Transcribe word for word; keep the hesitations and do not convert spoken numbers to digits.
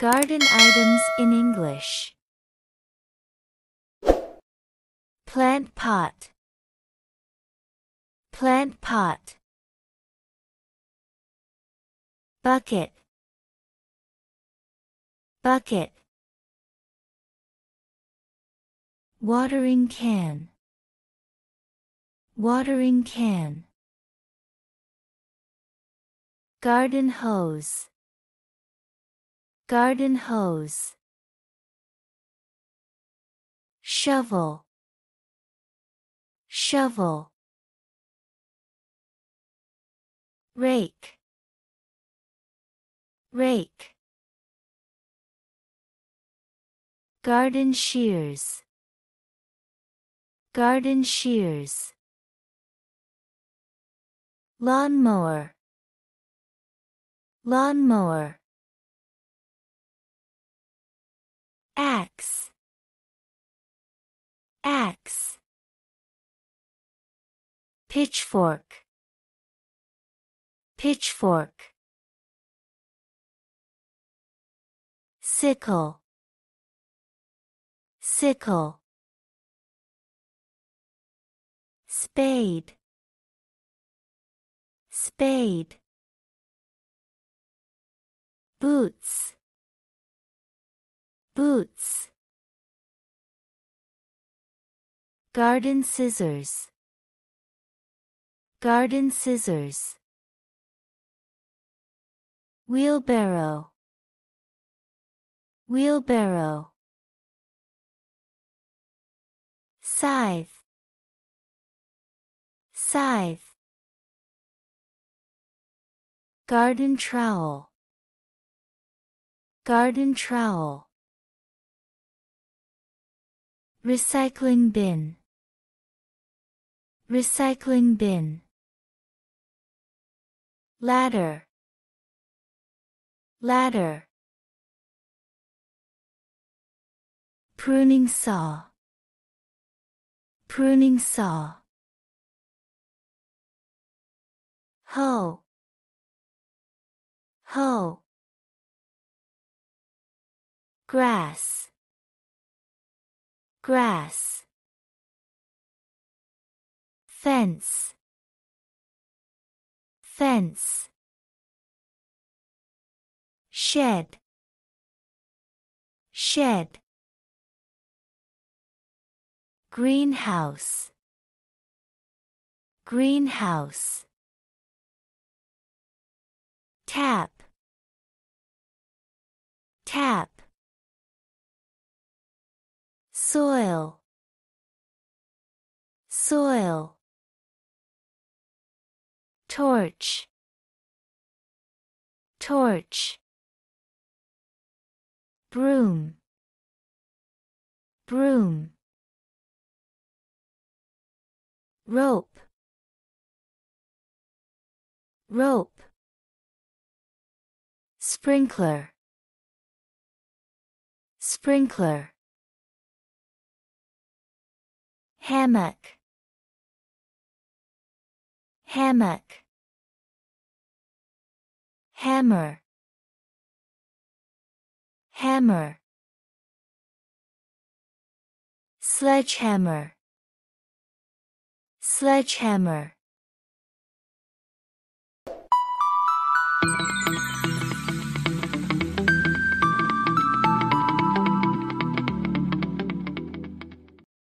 Garden items in English. Plant pot. Plant pot. Bucket. Bucket. Watering can. Watering can. Garden hose. Garden hose. Shovel. Shovel. Rake. Rake. Garden shears. Garden shears. Lawnmower. Lawnmower. Axe. Axe. Pitchfork. Pitchfork. Sickle. Sickle. Spade. Spade. Boots. Boots. Garden scissors. Garden scissors. Wheelbarrow. Wheelbarrow. Scythe. Scythe. Garden trowel. Garden trowel. Recycling bin. Recycling bin. Ladder. Ladder. Pruning saw. Pruning saw. Hoe. Hoe. Grass. Grass. Fence. Fence. Shed. Shed. Greenhouse. Greenhouse. Tap. Tap. Soil. Soil. Torch. Torch. Broom. Broom. Rope. Rope. Sprinkler. Sprinkler. Hammock. Hammock. Hammer. Hammer. Sledgehammer. Sledgehammer.